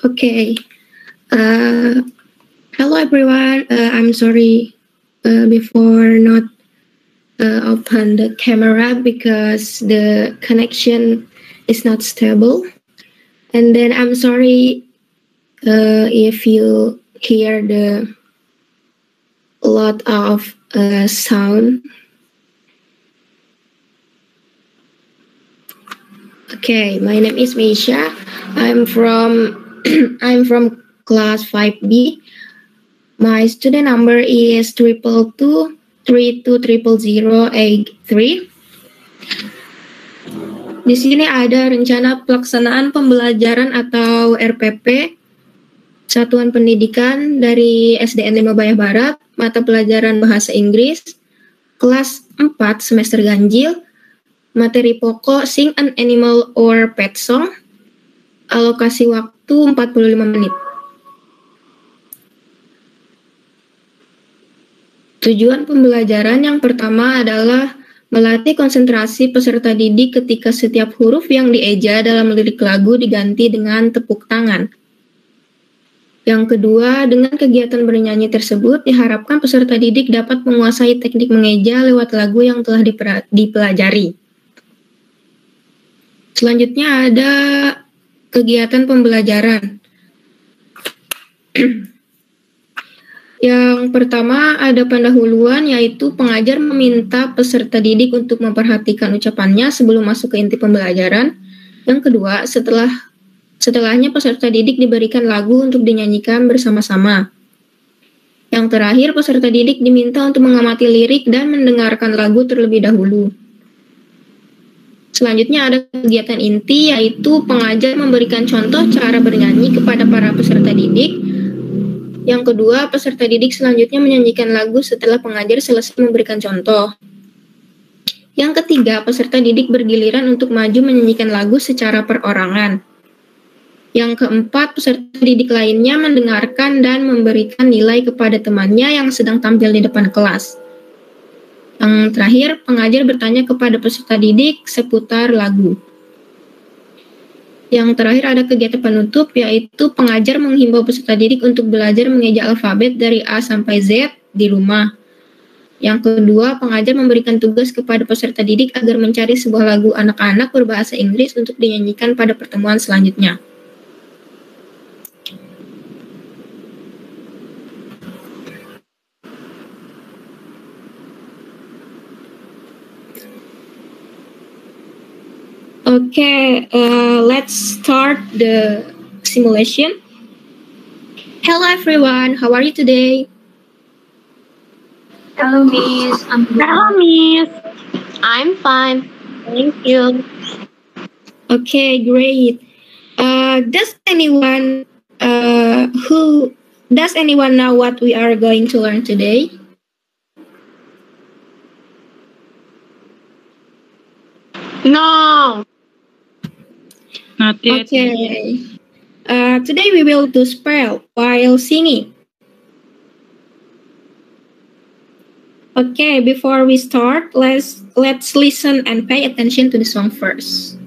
Okay. Hello everyone. I'm sorry before not open the camera because the connection is not stable. And then I'm sorry if you hear the lot of sound. Okay, my name is Meisha. I'm from I'm from class 5B. My student number is 222-3200-83. Di sini ada rencana pelaksanaan pembelajaran atau RPP Satuan Pendidikan dari SDN 5 Bayah Barat, mata pelajaran Bahasa Inggris, kelas 4 semester ganjil, materi pokok Sing an Animal or Pet Song, alokasi waktu 45 menit. Tujuan pembelajaran yang pertama adalah melatih konsentrasi peserta didik ketika setiap huruf yang dieja dalam lirik lagu diganti dengan tepuk tangan. Yang kedua, dengan kegiatan bernyanyi tersebut diharapkan peserta didik dapat menguasai teknik mengeja lewat lagu yang telah dipelajari. Selanjutnya ada kegiatan pembelajaran. Yang pertama ada pendahuluan, yaitu pengajar meminta peserta didik untuk memperhatikan ucapannya sebelum masuk ke inti pembelajaran. Yang kedua, setelahnya peserta didik diberikan lagu untuk dinyanyikan bersama-sama. Yang terakhir, peserta didik diminta untuk mengamati lirik dan mendengarkan lagu terlebih dahulu. Selanjutnya ada kegiatan inti, yaitu pengajar memberikan contoh cara bernyanyi kepada para peserta didik. Yang kedua, peserta didik selanjutnya menyanyikan lagu setelah pengajar selesai memberikan contoh. Yang ketiga, peserta didik bergiliran untuk maju menyanyikan lagu secara perorangan. Yang keempat, peserta didik lainnya mendengarkan dan memberikan nilai kepada temannya yang sedang tampil di depan kelas. Yang terakhir, pengajar bertanya kepada peserta didik seputar lagu. Yang terakhir ada kegiatan penutup, yaitu pengajar menghimbau peserta didik untuk belajar mengeja alfabet dari A sampai Z di rumah. Yang kedua, pengajar memberikan tugas kepada peserta didik agar mencari sebuah lagu anak-anak berbahasa Inggris untuk dinyanyikan pada pertemuan selanjutnya. Okay, let's start the simulation. Hello everyone, how are you today? Hello, Miss. Hello, Miss. I'm fine. Thank you. Okay, great. Does anyone know what we are going to learn today? No. Not yet. Okay. Today we will do spell while singing. Okay, before we start, let's listen and pay attention to the song first.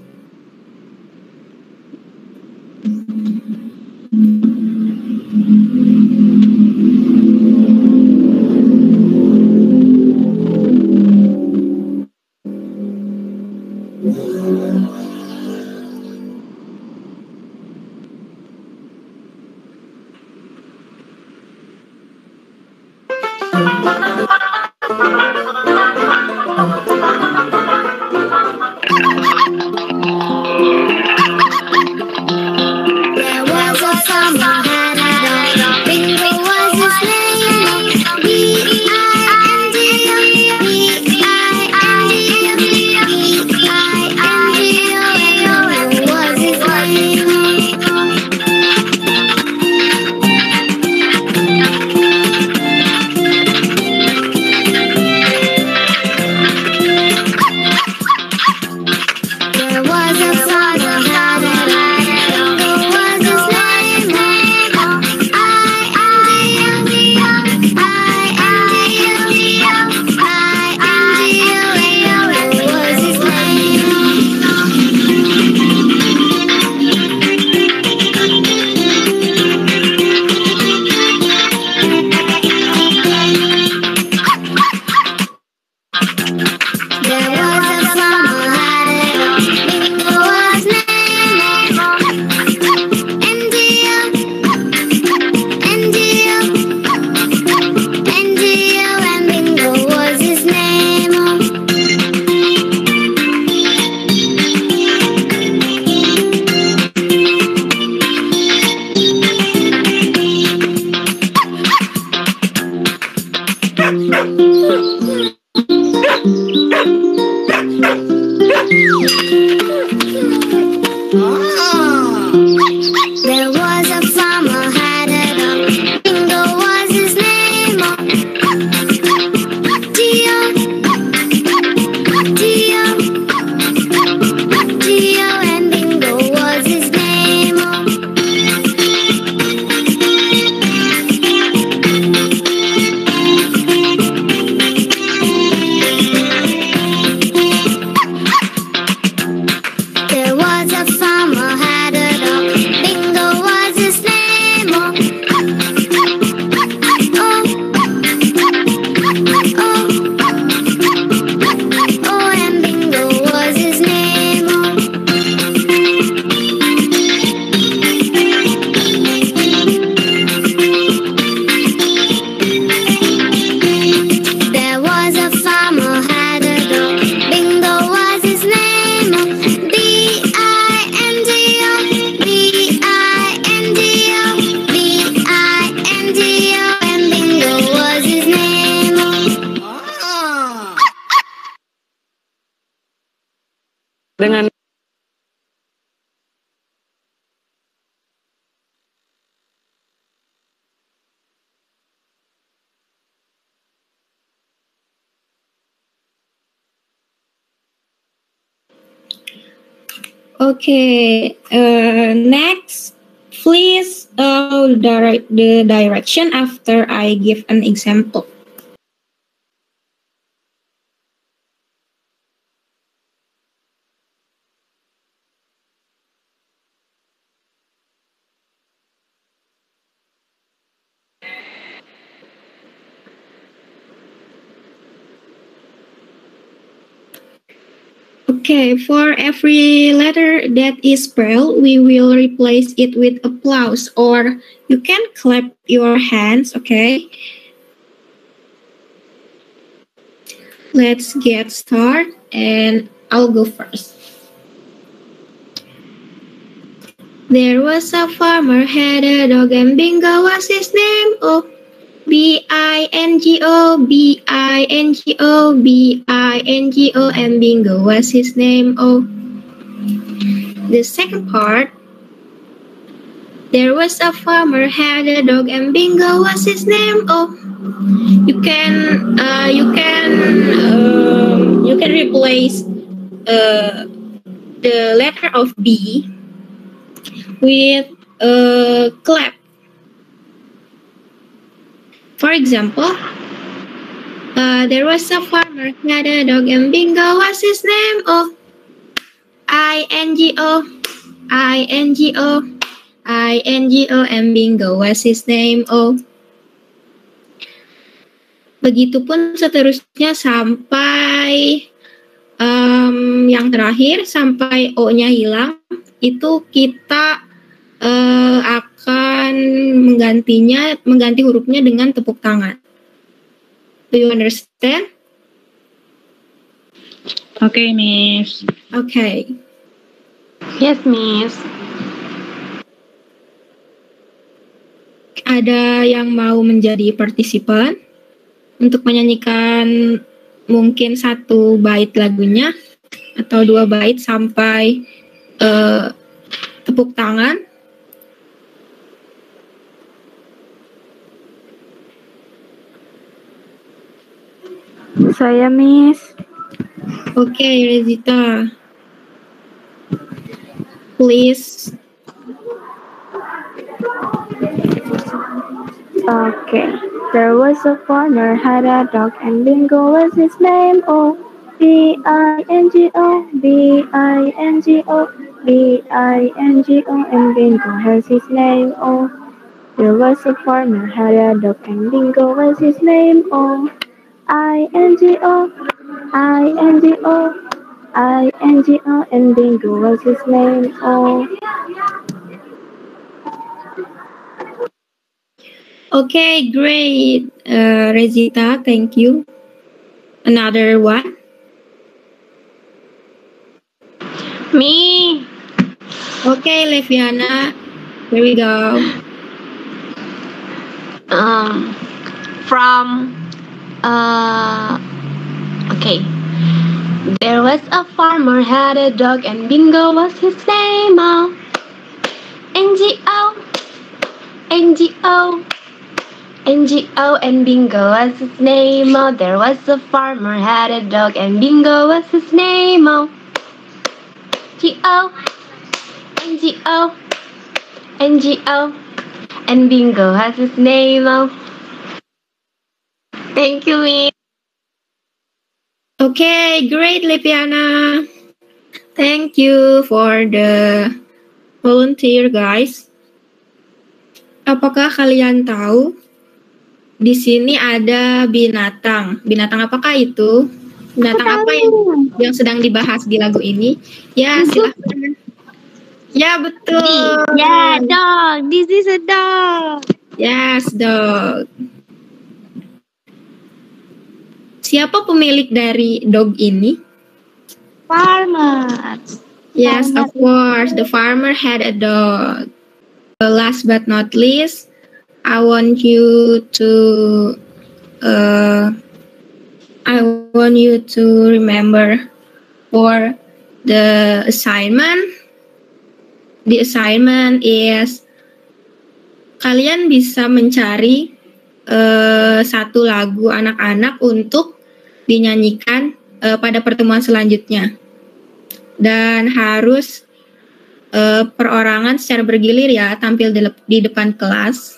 There was a farmer had a dog. Bingo was his name. Oh, Dio, Dio, Dio, and Bingo was his name. Oh. There was a farmer had a dog. Bingo was his name. Oh, oh, oh, oh, and Bingo was his name. Oh. There was a farmer had a dog. Bingo was his name. Oh. B-I-N-G-O, B-I-N-G-O, B-I-N-G-O, and Bingo was his name. Oh. Dengan Okay, next, please direct the direction after I give an example. Okay, for every letter that is spelled, we will replace it with applause, or you can clap your hands, okay? Let's get started, and I'll go first. There was a farmer had a dog, and Bingo was his name. Oh, B-I-N-G-O, B-I-N-G-O, B-I-N-G-O, and Bingo was his name. Oh, the second part. There was a farmer had a dog, and Bingo was his name. Oh, you can replace the letter of B with a clap. For example, there was a farmer had a dog, and Bingo was his name. Oh, I-N-G-O, I-N-G-O, I-N-G-O, and Bingo was his name. Oh, begitupun seterusnya sampai yang terakhir, sampai O-nya hilang. Itu kita akan mengganti hurufnya dengan tepuk tangan. Do you understand? Okay, Miss. Okay. Yes, Miss. Ada yang mau menjadi partisipan untuk menyanyikan mungkin 1 bait lagunya atau 2 bait sampai tepuk tangan? Saya, Miss. Okay, Rezita. Please. Okay. There was a farmer had a dog, and Bingo was his name. Oh, B-I-N-G-O, B-I-N-G-O, B-I-N-G-O, and Bingo was his name. Oh, there was a farmer had a dog, and Bingo was his name. Oh, I-N-G-O, I-N-G-O, I-N-G-O, and Bingo was his name. Oh. Okay, great, Rezita. Thank you. Another one. Me. Okay, Leviana. Here we go. From Okay. There was a farmer had a dog and Bingo was his name. Oh, N-G-O, N-G-O, N-G-O and Bingo was his name. Oh, there was a farmer had a dog and Bingo was his name. Oh, G-O, N-G-O, N-G-O and Bingo has his name. Oh. Thank you, Miss. Okay, great Lepiana. Thank you for the volunteer, guys. Apakah kalian tahu di sini ada binatang? Binatang apakah itu? Binatang apa yang sedang dibahas di lagu ini? Ya, silahkan. Ya, betul. Yeah, dog. This is a dog. Yes, dog. Siapa pemilik dari dog ini? Farmer. Yes, of course. The farmer had a dog. Last but not least, I want you to remember for the assignment. The assignment is kalian bisa mencari satu lagu anak-anak untuk dinyanyikan pada pertemuan selanjutnya. Dan harus perorangan secara bergilir ya, tampil di depan kelas.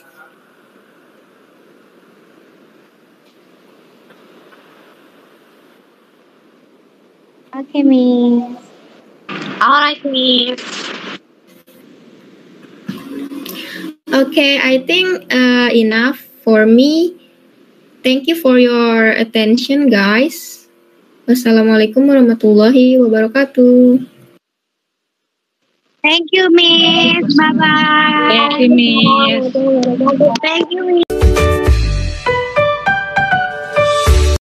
Okay, Miss. Alright, Miss. Okay, I think enough for me. Thank you for your attention, guys. Wassalamualaikum warahmatullahi wabarakatuh. Thank you, Miss. Bye-bye. Thank you, Miss. Thank you, Miss.